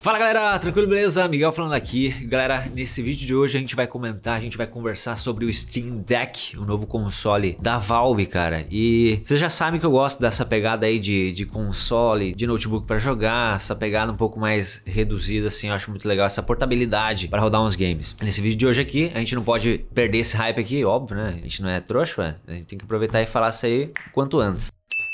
Fala galera, tranquilo, beleza? Miguel falando aqui. Galera, nesse vídeo de hoje a gente vai comentar, a gente vai conversar sobre o Steam Deck, o novo console da Valve, cara. E vocês já sabem que eu gosto dessa pegada aí de console, de notebook pra jogar, essa pegada um pouco mais reduzida assim, eu acho muito legal essa portabilidade para rodar uns games. Nesse vídeo de hoje aqui, a gente não pode perder esse hype aqui, óbvio, né? A gente não é trouxa, ué. A gente tem que aproveitar e falar isso aí o quanto antes.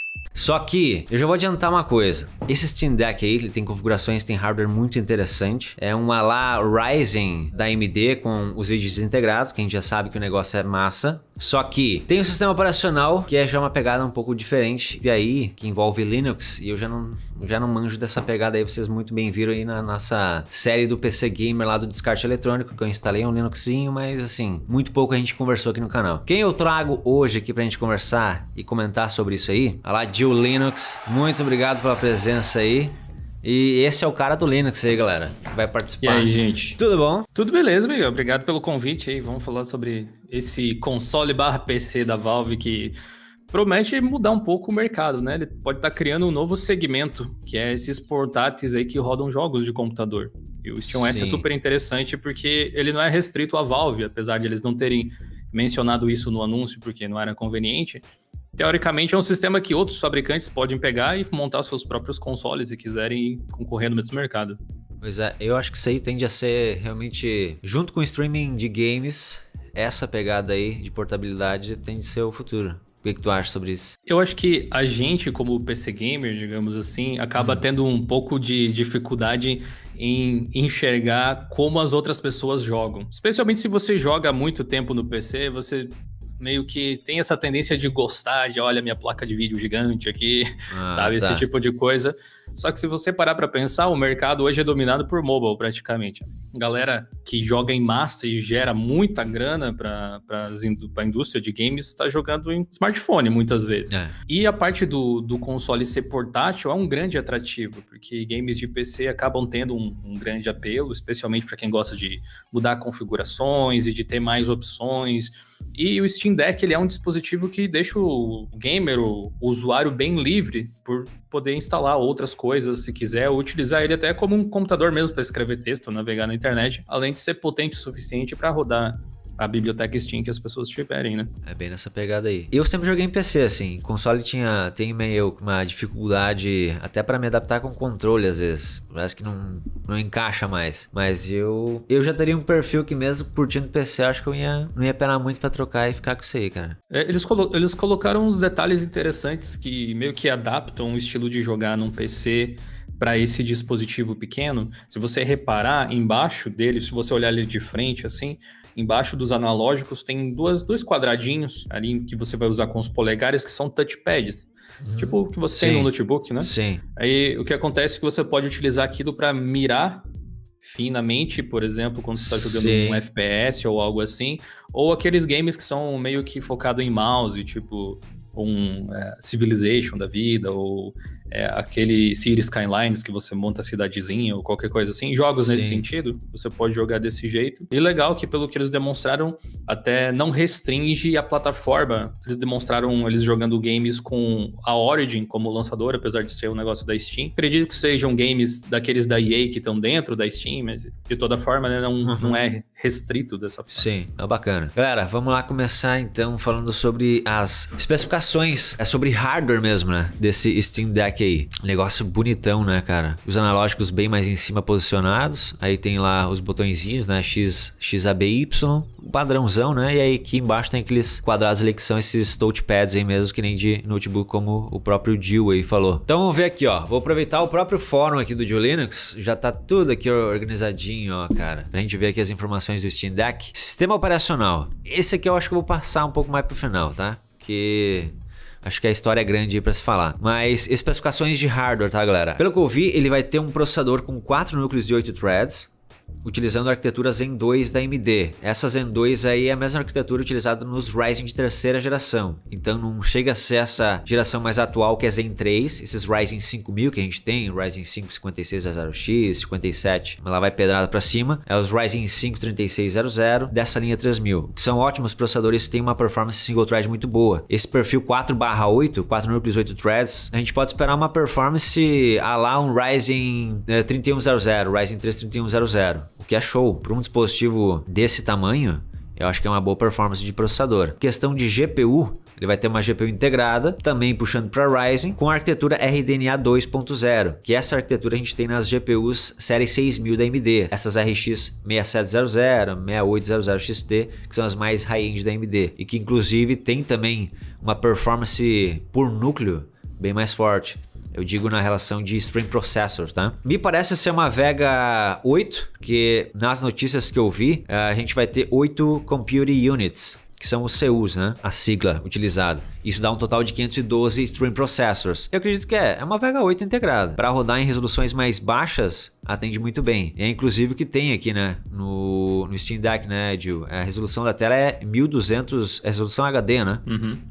Só que eu já vou adiantar uma coisa. Esse Steam Deck aí, ele tem configurações, tem hardware muito interessante. É uma lá Ryzen da AMD com os vídeos integrados, que a gente já sabe que o negócio é massa. Só que tem um sistema operacional que é já uma pegada um pouco diferente. E aí, que envolve Linux, e eu já não manjo dessa pegada aí, vocês muito bem viram aí na nossa série do PC Gamer lá do Descarte Eletrônico, que eu instalei um Linuxinho, mas assim, muito pouco a gente conversou aqui no canal. Quem eu trago hoje aqui pra gente conversar e comentar sobre isso aí? A lá Jill Linux, muito obrigado pela presença aí. E esse é o cara do Linux aí, galera, que vai participar. E aí, gente? Tudo bom? Tudo beleza, Miguel. Obrigado pelo convite aí. Vamos falar sobre esse console /PC da Valve que promete mudar um pouco o mercado, né? Ele pode estar criando um novo segmento, que é esses portáteis aí que rodam jogos de computador. E o SteamOS é super interessante porque ele não é restrito à Valve, apesar de eles não terem mencionado isso no anúncio porque não era conveniente. Teoricamente é um sistema que outros fabricantes podem pegar e montar seus próprios consoles se quiserem concorrer no mesmo mercado. Pois é, eu acho que isso aí tende a ser realmente, junto com o streaming de games, essa pegada aí de portabilidade tende a ser o futuro. O que tu acha sobre isso? Eu acho que a gente, como PC Gamer, digamos assim, acaba tendo um pouco de dificuldade em enxergar como as outras pessoas jogam. Especialmente se você joga há muito tempo no PC, você meio que tem essa tendência de gostar de, olha, minha placa de vídeo gigante aqui, sabe? Tá. Esse tipo de coisa. Só que se você parar pra pensar, o mercado hoje é dominado por mobile, praticamente. Galera que joga em massa e gera muita grana pra indústria de games está jogando em smartphone, muitas vezes. E a parte do console ser portátil é um grande atrativo, porque games de PC acabam tendo um grande apelo, especialmente para quem gosta de mudar configurações e de ter mais opções. E o Steam Deck, ele é um dispositivo que deixa o gamer, o usuário, bem livre por poder instalar outras coisas, se quiser, ou utilizar ele até como um computador mesmo para escrever texto, navegar na internet, além de ser potente o suficiente para rodar a biblioteca Steam que as pessoas tiverem, né? É bem nessa pegada aí. Eu sempre joguei em PC, assim. Console tem meio uma dificuldade até pra me adaptar com controle, às vezes. Parece que não encaixa mais. Mas eu já teria um perfil que mesmo curtindo PC, acho que eu não ia penar muito pra trocar e ficar com isso aí, cara. Eles colocaram uns detalhes interessantes que meio que adaptam o estilo de jogar num PC para esse dispositivo pequeno. Se você reparar, embaixo dele, se você olhar ele de frente, assim, embaixo dos analógicos tem dois quadradinhos ali que você vai usar com os polegares, que são touchpads. Tipo o que você tem no notebook, né? Sim. Aí o que acontece é que você pode utilizar aquilo para mirar finamente, por exemplo, quando você está jogando um FPS ou algo assim, ou aqueles games que são meio que focado em mouse, tipo Civilization da vida, ou aquele Cities Skylines que você monta a cidadezinha ou qualquer coisa assim. Jogos nesse sentido, você pode jogar desse jeito. E legal que, pelo que eles demonstraram, até não restringe a plataforma. Eles demonstraram eles jogando games com a Origin como lançador, apesar de ser um negócio da Steam. Acredito que sejam games daqueles da EA que estão dentro da Steam, mas de toda forma, né, não é restrito dessa forma. Sim, é bacana. Galera, vamos lá começar então falando sobre as especificações, sobre hardware mesmo, né, desse Steam Deck aí. Negócio bonitão, né, cara? Os analógicos bem mais em cima posicionados, aí tem lá os botõezinhos, né, X, ABY, o padrãozão, né, e aí aqui embaixo tem aqueles quadrados ali que são esses touchpads aí mesmo, que nem de notebook, como o próprio Jill aí falou. Então vamos ver aqui, ó, vou aproveitar o próprio fórum aqui do Jill Linux, já tá tudo aqui organizadinho, ó, cara, pra gente ver aqui as informações do Steam Deck. Sistema operacional, esse aqui eu acho que eu vou passar um pouco mais pro final, tá? Porque acho que a história é grande aí pra se falar. Mas especificações de hardware, tá, galera? Pelo que eu vi, ele vai ter um processador com 4 núcleos de 8 threads, utilizando a arquitetura Zen 2 da AMD. Essa Zen 2 aí é a mesma arquitetura utilizada nos Ryzen de terceira geração. Então não chega a ser essa geração mais atual que é Zen 3, esses Ryzen 5000 que a gente tem, Ryzen 5 5600X, 57, ela vai pedrada para cima, é os Ryzen 5 3600 dessa linha 3000, que são ótimos processadores, têm uma performance single thread muito boa. Esse perfil 4/8, 4 núcleos 8 threads, a gente pode esperar uma performance a lá um Ryzen 3100, Ryzen 3 3100, o que é show. Para um dispositivo desse tamanho, eu acho que é uma boa performance de processador. Questão de GPU, ele vai ter uma GPU integrada, também puxando para Ryzen, com a arquitetura RDNA 2.0, que essa arquitetura a gente tem nas GPUs série 6000 da AMD, essas RX 6700, 6800 XT, que são as mais high-end da AMD, e que inclusive tem também uma performance por núcleo bem mais forte. Eu digo na relação de Stream Processors, tá? Me parece ser uma Vega 8, que nas notícias que eu vi, a gente vai ter 8 Computing Units, que são os CUs, né? A sigla utilizada. Isso dá um total de 512 Stream Processors. Eu acredito que é uma Vega 8 integrada. Para rodar em resoluções mais baixas, atende muito bem. É inclusive o que tem aqui, né? No Steam Deck, né, Gil? A resolução da tela é 1200, resolução HD, né?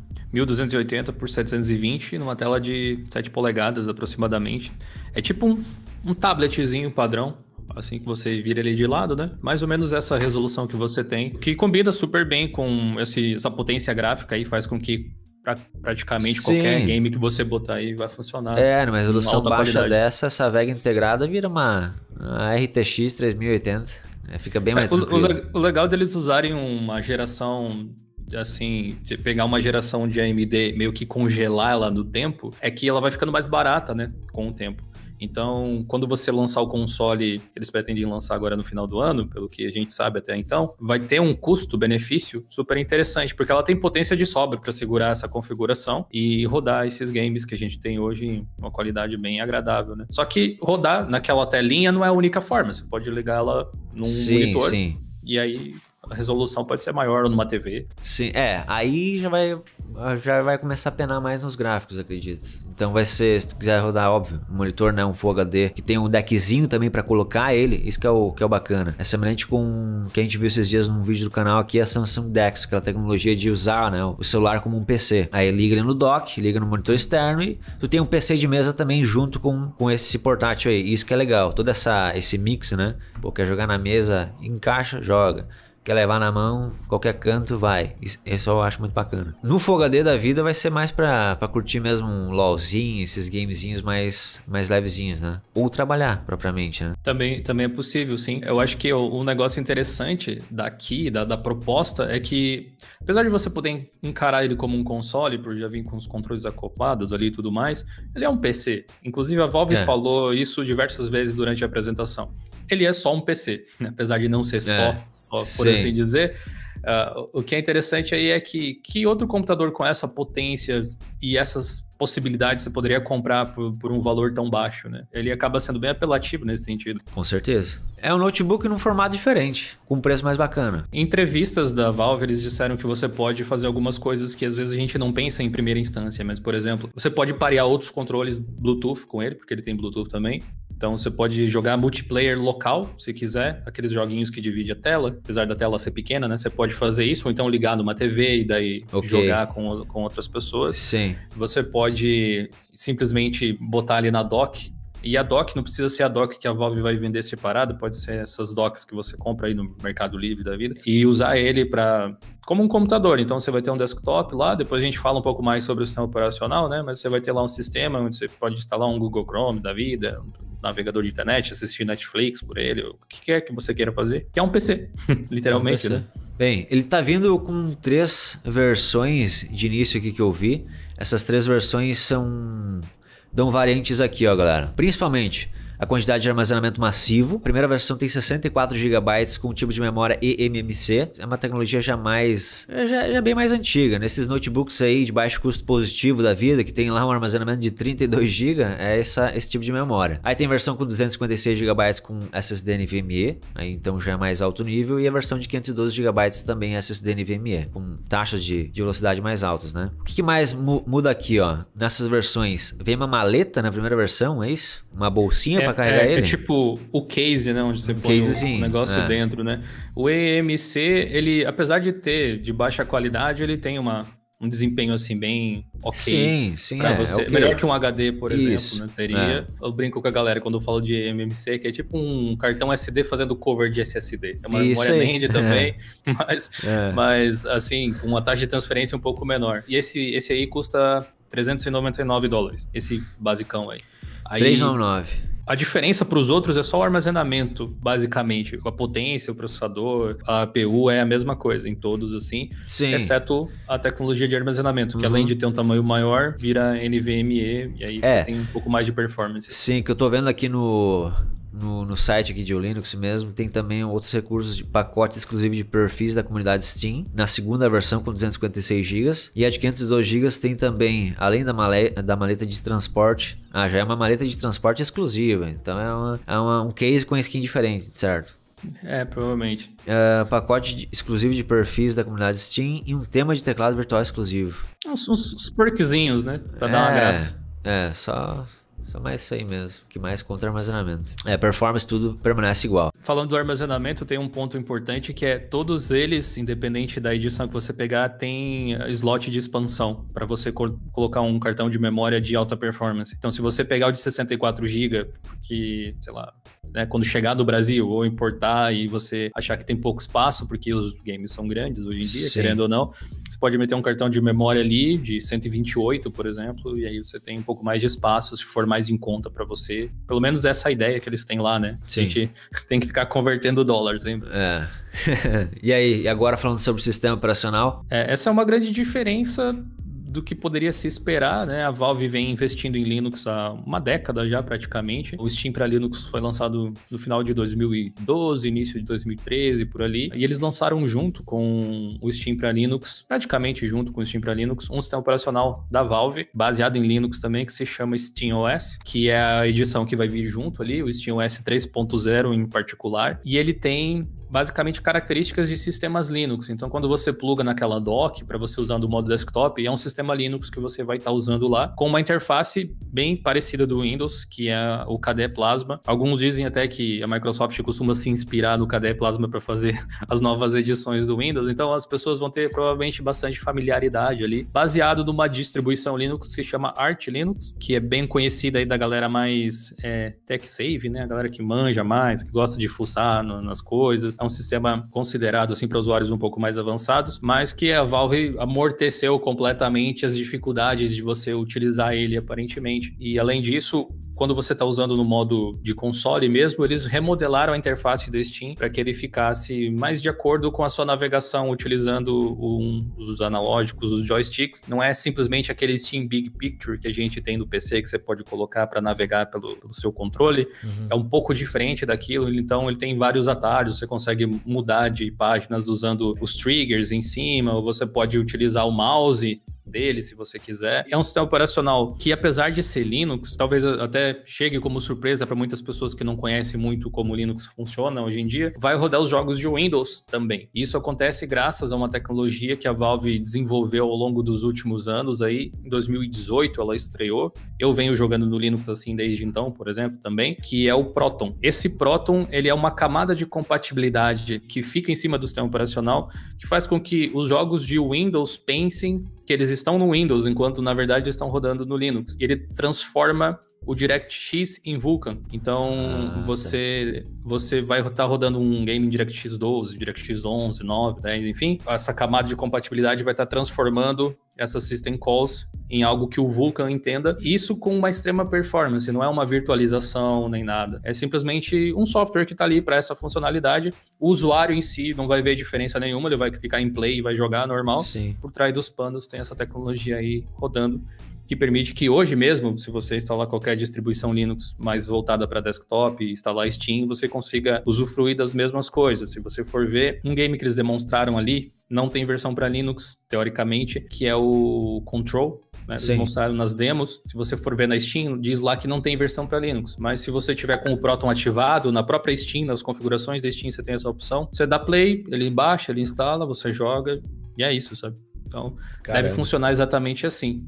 1280 por 720 numa tela de 7 polegadas aproximadamente. É tipo um tabletzinho padrão, assim que você vira ele de lado, né? Mais ou menos essa resolução que você tem, que combina super bem com essa potência gráfica aí, faz com que praticamente qualquer game que você botar aí vai funcionar. Numa resolução baixa dessa, essa Vega integrada vira uma RTX 3080. Fica bem mais tranquilo. O legal deles usarem uma geração, assim, de pegar uma geração de AMD, meio que congelar ela no tempo, é que ela vai ficando mais barata, né, com o tempo. Então, quando você lançar o console, eles pretendem lançar agora no final do ano, pelo que a gente sabe até então, vai ter um custo-benefício super interessante, porque ela tem potência de sobra para segurar essa configuração e rodar esses games que a gente tem hoje em uma qualidade bem agradável, né? Só que rodar naquela telinha não é a única forma, você pode ligar ela num monitor e aí a resolução pode ser maior numa TV. Sim, aí já vai começar a penar mais nos gráficos, acredito. Então vai ser, se tu quiser rodar, óbvio, um monitor, né, um Full HD, que tem um deckzinho também pra colocar ele, isso que é o bacana. É semelhante com o que a gente viu esses dias num vídeo do canal aqui, a Samsung DeX, aquela tecnologia de usar, né, o celular como um PC. Aí liga ele no dock, liga no monitor externo e tu tem um PC de mesa também junto com esse portátil aí. Isso que é legal, todo esse mix, né? Pô, quer jogar na mesa, encaixa, joga. Quer levar na mão, qualquer canto, vai. Isso eu acho muito bacana. No Full HD da vida vai ser mais pra curtir mesmo um LOLzinho, esses gamezinhos mais levezinhos, né? Ou trabalhar, propriamente, né? Também é possível, sim. Eu acho que o negócio interessante daqui, da proposta, é que, apesar de você poder encarar ele como um console, por já vir com os controles acoplados ali e tudo mais, ele é um PC. Inclusive, a Valve falou isso diversas vezes durante a apresentação. Ele é só um PC, né? Apesar de não ser só por assim dizer. O que é interessante aí é que outro computador com essa potência e essas possibilidades você poderia comprar por um valor tão baixo, né? Ele acaba sendo bem apelativo nesse sentido. Com certeza. É um notebook num formato diferente, com um preço mais bacana. Em entrevistas da Valve, eles disseram que você pode fazer algumas coisas que às vezes a gente não pensa em primeira instância, mas, por exemplo, você pode parear outros controles Bluetooth com ele, porque ele tem Bluetooth também. Então você pode jogar multiplayer local, se quiser, aqueles joguinhos que divide a tela, apesar da tela ser pequena, né? Você pode fazer isso, ou então ligar numa TV e daí jogar com outras pessoas. Sim. Você pode simplesmente botar ali na dock, e a dock não precisa ser a dock que a Valve vai vender separada, pode ser essas docks que você compra aí no Mercado Livre da vida, e usar ele como um computador. Então você vai ter um desktop lá, depois a gente fala um pouco mais sobre o sistema operacional, né? Mas você vai ter lá um sistema onde você pode instalar um Google Chrome da vida, um navegador de internet, assistir Netflix por ele, o que quer que você queira fazer, que é um PC, literalmente, né? Bem, ele tá vindo com 3 versões de início aqui que eu vi. Essas 3 versões dão variantes aqui, ó, galera. Principalmente a quantidade de armazenamento massivo. A primeira versão tem 64 GB com um tipo de memória eMMC. É uma tecnologia já bem mais antiga. Nesses notebooks aí de baixo custo positivo da vida, que tem lá um armazenamento de 32 GB, é esse tipo de memória. Aí tem versão com 256 GB com SSD NVMe, aí então já é mais alto nível. E a versão de 512 GB também SSD NVMe, com taxas de velocidade mais altas, né? O que mais muda aqui, ó? Nessas versões, vem uma maleta na primeira versão, é isso? Uma bolsinha pra carregar ele? É tipo o case, né? Onde você põe case, o negócio dentro, né? O eMMC, ele, apesar de ter de baixa qualidade, ele tem um desempenho assim bem ok. Sim, pra você. okay. Melhor que um HD, por Isso, exemplo, né? Teria. Eu brinco com a galera quando eu falo de eMMC, que é tipo um cartão SD fazendo cover de SSD. É uma memória NAND também, mas assim, com uma taxa de transferência um pouco menor. E esse aí custa $399, esse basicão aí. 399. A diferença para os outros é só o armazenamento, basicamente. A potência, o processador, a APU é a mesma coisa em todos, assim. Sim. Exceto a tecnologia de armazenamento, que além de ter um tamanho maior, vira NVMe, e aí você tem um pouco mais de performance. Sim, que eu tô vendo aqui no site aqui de Linux mesmo, tem também outros recursos de pacote exclusivo de perfis da comunidade Steam, na segunda versão com 256 GB, e a de 512 GB tem também, além da maleta de transporte, já é uma maleta de transporte exclusiva, então é um case com skin diferente, certo? Provavelmente. Pacote exclusivo de perfis da comunidade Steam e um tema de teclado virtual exclusivo. Uns perkzinhos, né? Pra dar uma graça. Só mais isso aí mesmo, que mais contra armazenamento. Performance tudo permanece igual. Falando do armazenamento, tem um ponto importante que é todos eles, independente da edição que você pegar, tem slot de expansão para você colocar um cartão de memória de alta performance. Então, se você pegar o de 64 GB, que, sei lá, né, quando chegar do Brasil ou importar e você achar que tem pouco espaço, porque os games são grandes hoje em dia, querendo ou não, você pode meter um cartão de memória ali de 128, por exemplo, e aí você tem um pouco mais de espaço, se for mais em conta para você. Pelo menos essa é a ideia que eles têm lá, né? Sim. A gente tem que ficar convertendo dólares, hein? E aí, agora falando sobre o sistema operacional? Essa é uma grande diferença do que poderia se esperar, né? A Valve vem investindo em Linux há uma década já, praticamente. O Steam para Linux foi lançado no final de 2012, início de 2013, por ali. E eles lançaram junto com o Steam para Linux, praticamente junto com o Steam para Linux, um sistema operacional da Valve, baseado em Linux também, que se chama SteamOS, que é a edição que vai vir junto ali, o SteamOS 3.0 em particular. E ele tem basicamente características de sistemas Linux. Então, quando você pluga naquela dock para você usar no modo desktop, é um sistema Linux que você vai estar usando lá, com uma interface bem parecida do Windows, que é o KDE Plasma. Alguns dizem até que a Microsoft costuma se inspirar no KDE Plasma para fazer as novas edições do Windows. Então, as pessoas vão ter provavelmente bastante familiaridade ali, baseado numa distribuição Linux que se chama Arch Linux, que é bem conhecida aí da galera mais tech-save, né? A galera que manja mais, que gosta de fuçar nas coisas. É um sistema considerado assim para usuários um pouco mais avançados, mas que a Valve amorteceu completamente as dificuldades de você utilizar ele aparentemente. E além disso, quando você está usando no modo de console mesmo, eles remodelaram a interface do Steam para que ele ficasse mais de acordo com a sua navegação, utilizando os analógicos, os joysticks. Não é simplesmente aquele Steam Big Picture que a gente tem no PC que você pode colocar para navegar pelo seu controle. É um pouco diferente daquilo, então ele tem vários atalhos, você consegue mudar de páginas usando os triggers em cima, ou você pode utilizar o mouse dele, se você quiser. É um sistema operacional que, apesar de ser Linux, talvez até chegue como surpresa para muitas pessoas que não conhecem muito como Linux funciona hoje em dia, vai rodar os jogos de Windows também. Isso acontece graças a uma tecnologia que a Valve desenvolveu ao longo dos últimos anos aí. Em 2018 ela estreou. Eu venho jogando no Linux assim desde então, por exemplo, também, que é o Proton. Esse Proton, ele é uma camada de compatibilidade que fica em cima do sistema operacional, que faz com que os jogos de Windows pensem que eles estão no Windows, enquanto na verdade eles estão rodando no Linux. E ele transforma o DirectX em Vulkan. Então você vai estar rodando um game em DirectX 12, DirectX 11, 9, 10, enfim. Essa camada de compatibilidade vai estar transformando essas system calls em algo que o Vulkan entenda. Isso com uma extrema performance, não é uma virtualização nem nada. É simplesmente um software que está ali para essa funcionalidade. O usuário em si não vai ver diferença nenhuma, ele vai clicar em play e vai jogar normal. Sim. Por trás dos panos tem essa tecnologia aí rodando, que permite que hoje mesmo, se você instalar qualquer distribuição Linux mais voltada para desktop, instalar Steam, você consiga usufruir das mesmas coisas. Se você for ver, um game que eles demonstraram ali, não tem versão para Linux, teoricamente, que é o Control, né? Eles mostraram nas demos. Se você for ver na Steam, diz lá que não tem versão para Linux. Mas se você tiver com o Proton ativado, na própria Steam, nas configurações da Steam, você tem essa opção. Você dá play, ele baixa, ele instala, você joga, e é isso, sabe? Então, deve funcionar exatamente assim.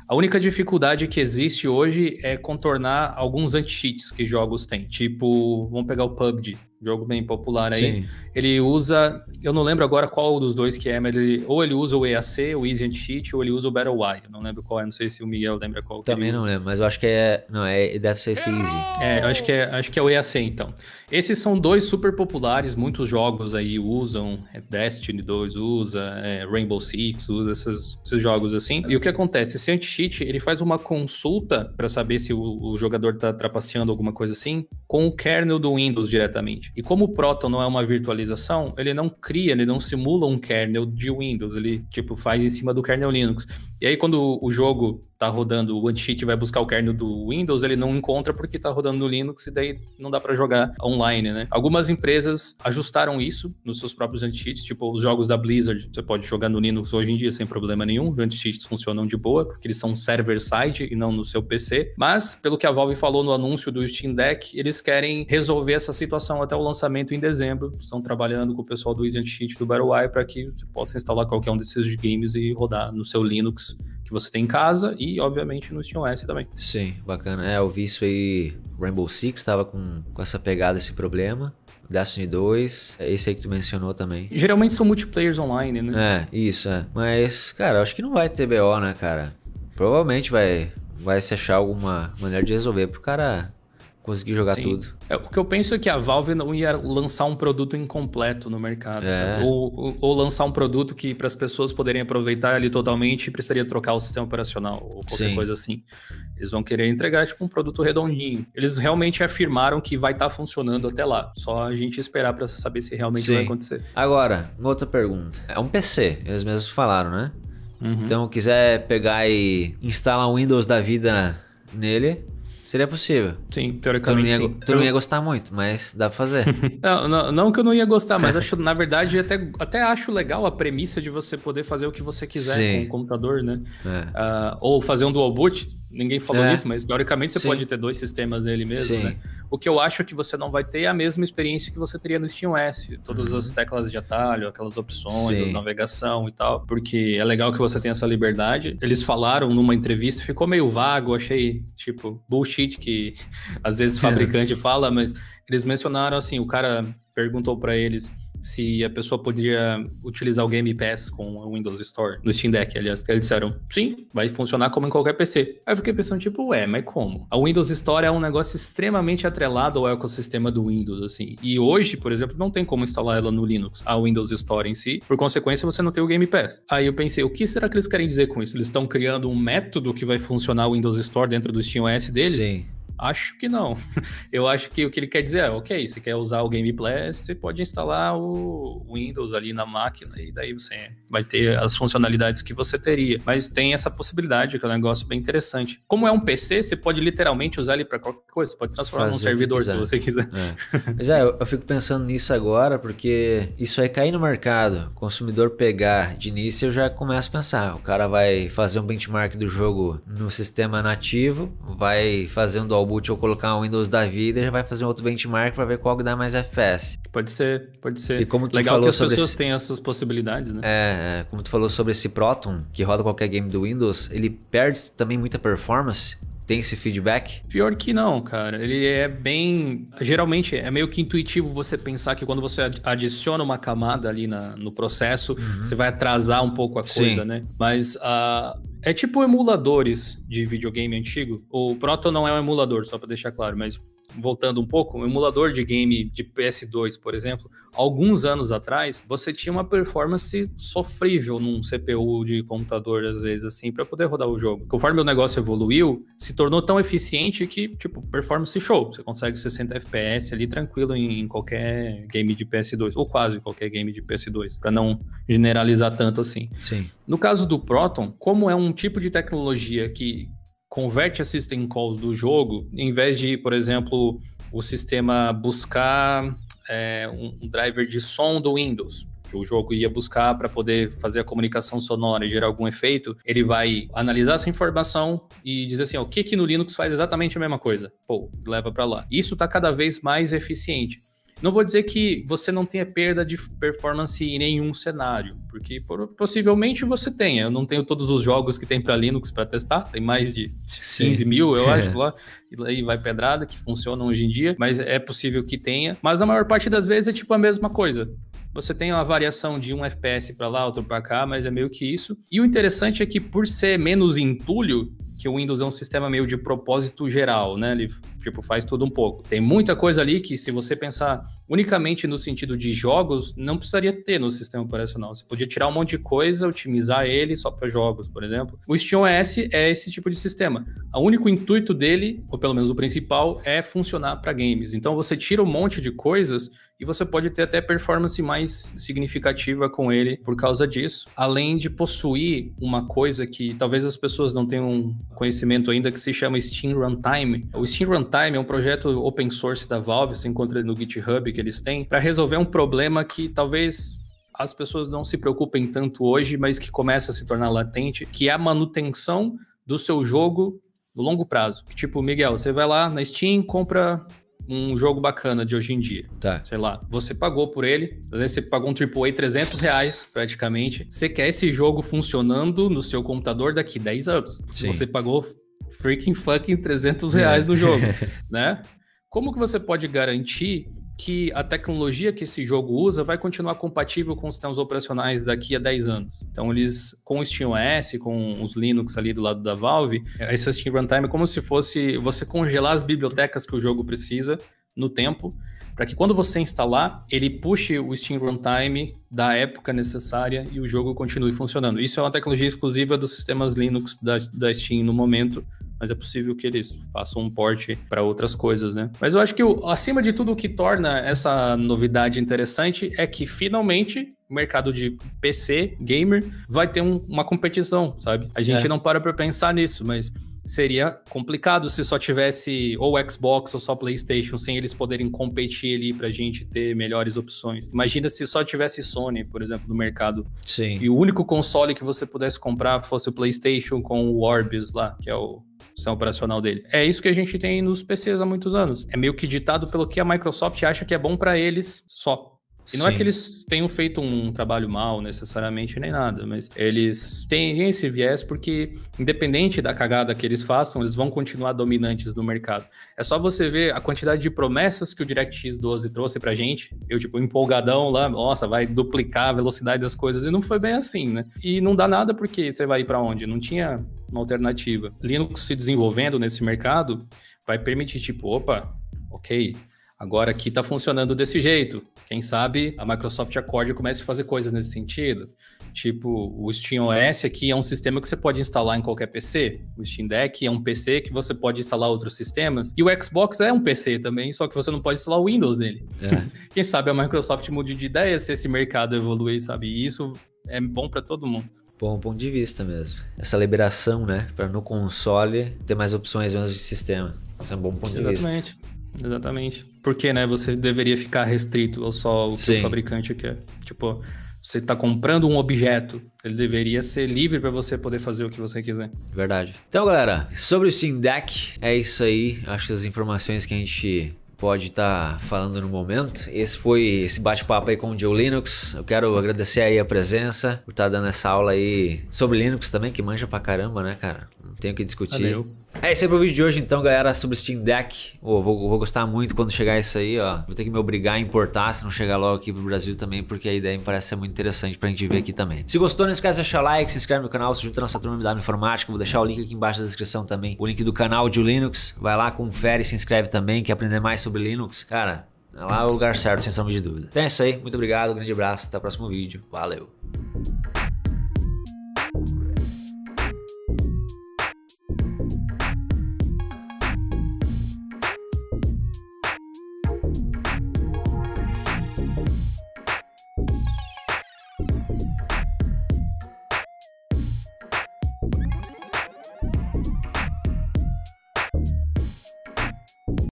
A única dificuldade que existe hoje é contornar alguns anti-cheats que jogos têm. Tipo, vamos pegar o PUBG, jogo bem popular aí. Sim. Ele usa, eu não lembro agora qual dos dois que é, mas ou ele usa o EAC, o Easy Anti-Cheat, ou ele usa o Battle.io. Não lembro qual é, não sei se o Miguel lembra qual. Também não lembro, mas eu acho que deve ser esse Easy. Acho que é o EAC, então. Esses são dois super populares, muitos jogos aí usam, Destiny 2 usa, Rainbow Six usa esses jogos assim. E o que acontece? Esse anti-cheat, ele faz uma consulta para saber se o jogador tá trapaceando alguma coisa assim, com o kernel do Windows diretamente. E como o Proton não é uma virtualização, ele não simula um kernel de Windows, ele tipo faz em cima do kernel Linux. E aí quando o jogo tá rodando, o anti-cheat vai buscar o kernel do Windows, ele não encontra porque tá rodando no Linux e daí não dá para jogar online, né? Algumas empresas ajustaram isso nos seus próprios anti-cheats, tipo os jogos da Blizzard, você pode jogar no Linux hoje em dia sem problema nenhum, os anti-cheats funcionam de boa, porque eles são server-side e não no seu PC, mas pelo que a Valve falou no anúncio do Steam Deck, eles querem resolver essa situação até o lançamento em dezembro, estão trabalhando com o pessoal do Easy Anti-Cheat do Battle.io para que você possa instalar qualquer um desses games e rodar no seu Linux que você tem em casa e, obviamente, no SteamOS também. Sim, bacana. Eu vi isso aí, Rainbow Six tava com essa pegada, esse problema. Destiny 2, esse aí que tu mencionou também. Geralmente são multiplayers online, né? Isso. Mas, cara, eu acho que não vai ter BO, né, cara? Provavelmente vai se achar alguma maneira de resolver pro cara conseguir jogar tudo. O que eu penso é que a Valve não ia lançar um produto incompleto no mercado, sabe? Ou lançar um produto que para as pessoas poderem aproveitar ali totalmente e precisaria trocar o sistema operacional ou qualquer coisa assim. Eles vão querer entregar tipo um produto redondinho. Eles realmente afirmaram que vai estar funcionando até lá. Só a gente esperar para saber se realmente vai acontecer. Agora, uma outra pergunta. É um PC, eles mesmos falaram, né? Então, quiser pegar e instalar um Windows da vida nele, seria possível. Sim, teoricamente sim. Tu não ia gostar muito, mas dá pra fazer. Não que eu não ia gostar, mas acho, na verdade, até acho legal a premissa de você poder fazer o que você quiser com o computador, né? Ou fazer um dual boot. Ninguém falou disso, mas teoricamente você pode ter dois sistemas nele mesmo, né? O que eu acho que você não vai ter é a mesma experiência que você teria no SteamOS. Todas as teclas de atalho, aquelas opções, navegação e tal. Porque é legal que você tenha essa liberdade. Eles falaram numa entrevista, ficou meio vago, achei, tipo, bullshit que às vezes o fabricante fala, mas eles mencionaram assim, o cara perguntou pra eles se a pessoa podia utilizar o Game Pass com o Windows Store, no Steam Deck, aliás. Eles disseram, sim, vai funcionar como em qualquer PC. Aí eu fiquei pensando, tipo, mas como? A Windows Store é um negócio extremamente atrelado ao ecossistema do Windows, assim. E hoje, por exemplo, não tem como instalar ela no Linux, a Windows Store em si. Por consequência, você não tem o Game Pass. Aí eu pensei, o que será que eles querem dizer com isso? Eles estão criando um método que vai funcionar o Windows Store dentro do SteamOS deles? Sim. Acho que não. Eu acho que o que ele quer dizer é, ok, você quer usar o Game Pass, você pode instalar o Windows ali na máquina e daí você vai ter as funcionalidades que você teria. Mas tem essa possibilidade, que é um negócio bem interessante. Como é um PC, você pode literalmente usar ele para qualquer coisa. Você pode transformar num servidor se você quiser. Mas eu fico pensando nisso agora, porque isso vai cair no mercado. O consumidor pegar de início, eu já começo a pensar. O cara vai fazer um benchmark do jogo no sistema nativo, vai fazer um dual boot ou colocar um Windows da vida e já vai fazer um outro benchmark para ver qual que dá mais FPS. Pode ser. E como tu legal falou que as pessoas têm essas possibilidades, né? Como tu falou sobre esse Proton, que roda qualquer game do Windows, ele perde também muita performance? Tem esse feedback? Pior que não, cara. Ele é bem... Geralmente é meio que intuitivo você pensar que quando você adiciona uma camada ali no processo, você vai atrasar um pouco a coisa, né? Mas é tipo emuladores de videogame antigo. O Proton não é um emulador, só pra deixar claro, mas... Voltando um pouco, um emulador de game de PS2, por exemplo, alguns anos atrás, você tinha uma performance sofrível num CPU de computador, às vezes, assim, para poder rodar o jogo. Conforme o negócio evoluiu, se tornou tão eficiente que, tipo, performance show. Você consegue 60 FPS ali tranquilo em qualquer game de PS2, ou quase qualquer game de PS2, para não generalizar tanto assim. Sim. No caso do Proton, como é um tipo de tecnologia que converte a system calls do jogo, em vez de, por exemplo, o sistema buscar um driver de som do Windows, que o jogo ia buscar para poder fazer a comunicação sonora e gerar algum efeito, ele vai analisar essa informação e dizer assim, o que no Linux faz exatamente a mesma coisa? Pô, leva para lá. Isso está cada vez mais eficiente. Não vou dizer que você não tenha perda de performance em nenhum cenário, porque possivelmente você tenha. Eu não tenho todos os jogos que tem para Linux para testar, tem mais de 15 mil, eu acho, lá, e aí vai pedrada, que funcionam hoje em dia, mas é possível que tenha. Mas a maior parte das vezes é tipo a mesma coisa. Você tem uma variação de 1 FPS para lá, outro para cá, mas é meio que isso. E o interessante é que por ser menos entulho, que o Windows é um sistema meio de propósito geral, né? Ele tipo faz tudo um pouco. Tem muita coisa ali que, se você pensar unicamente no sentido de jogos, não precisaria ter no sistema operacional. Você podia tirar um monte de coisa, otimizar ele só para jogos, por exemplo. O SteamOS é esse tipo de sistema. O único intuito dele, ou pelo menos o principal, é funcionar para games. Então você tira um monte de coisas e você pode ter até performance mais significativa com ele por causa disso. Além de possuir uma coisa que talvez as pessoas não tenham conhecimento ainda, que se chama Steam Runtime. O Steam Runtime é um projeto open source da Valve, você encontra no GitHub que eles têm, para resolver um problema que talvez as pessoas não se preocupem tanto hoje, mas que começa a se tornar latente, que é a manutenção do seu jogo no longo prazo. Tipo, Miguel, você vai lá na Steam, compra um jogo bacana de hoje em dia. Tá. Sei lá, você pagou por ele, você pagou um AAA R$300 praticamente. Você quer esse jogo funcionando no seu computador daqui 10 anos. Sim. Você pagou freaking fucking R$300 no jogo, né? Como que você pode garantir que a tecnologia que esse jogo usa vai continuar compatível com os sistemas operacionais daqui a 10 anos? Então, eles, com o SteamOS, com os Linux ali do lado da Valve, esse Steam Runtime é como se fosse você congelar as bibliotecas que o jogo precisa no tempo, para que quando você instalar, ele puxe o Steam Runtime da época necessária e o jogo continue funcionando. Isso é uma tecnologia exclusiva dos sistemas Linux da Steam no momento, mas é possível que eles façam um port para outras coisas, né? Mas eu acho que, acima de tudo, o que torna essa novidade interessante é que, finalmente, o mercado de PC, gamer, vai ter uma competição, sabe? A gente não para pensar nisso, mas seria complicado se só tivesse ou Xbox ou só PlayStation, sem eles poderem competir ali pra gente ter melhores opções. Imagina se só tivesse Sony, por exemplo, no mercado. Sim. E o único console que você pudesse comprar fosse o PlayStation com o Orbius lá, que é o sistema operacional deles. É isso que a gente tem nos PCs há muitos anos. É meio que ditado pelo que a Microsoft acha que é bom pra eles só. E não é que eles tenham feito um trabalho mal necessariamente, nem nada, mas eles têm esse viés porque, independente da cagada que eles façam, eles vão continuar dominantes no mercado. É só você ver a quantidade de promessas que o DirectX 12 trouxe pra gente. Eu, tipo, empolgadão lá, nossa, vai duplicar a velocidade das coisas. E não foi bem assim, né? E não dá nada porque você vai ir pra onde? Não tinha uma alternativa. Linux se desenvolvendo nesse mercado vai permitir, tipo, opa, ok, agora aqui tá funcionando desse jeito. Quem sabe a Microsoft acorde e comece a fazer coisas nesse sentido. Tipo, o SteamOS aqui é um sistema que você pode instalar em qualquer PC. O Steam Deck é um PC que você pode instalar outros sistemas. E o Xbox é um PC também, só que você não pode instalar o Windows nele. Quem sabe a Microsoft mude de ideia se esse mercado evoluir, sabe? E isso é bom para todo mundo. Bom ponto de vista mesmo. Essa liberação, né? Para no console ter mais opções mesmo de sistema. Isso é um bom ponto de vista. Exatamente. Porque, né, você deveria ficar restrito ao só o que o fabricante quer. Tipo, você tá comprando um objeto, ele deveria ser livre para você poder fazer o que você quiser. Verdade. Então, galera, sobre o Steam Deck, é isso aí. Acho que as informações que a gente pode estar falando no momento. Esse foi esse bate-papo aí com o Joe Linux. Eu quero agradecer aí a presença, por estar dando essa aula aí sobre Linux também, que manja pra caramba, né, cara? Não tenho o que discutir. Valeu. É esse aí pro vídeo de hoje então, galera, sobre o Steam Deck. Vou gostar muito quando chegar isso aí, ó. Vou ter que me obrigar a importar, se não chegar logo aqui pro Brasil também, porque a ideia me parece ser muito interessante pra gente ver aqui também. Se gostou, não esquece de deixar like, se inscreve no canal, se junta na nossa turma MW Informática. Vou deixar o link aqui embaixo da descrição também, o link do canal de Linux. Vai lá, confere, se inscreve também, quer aprender mais sobre Linux. Cara, lá é o lugar certo, sem sombra de dúvida. Então é isso aí, muito obrigado, grande abraço, até o próximo vídeo, valeu!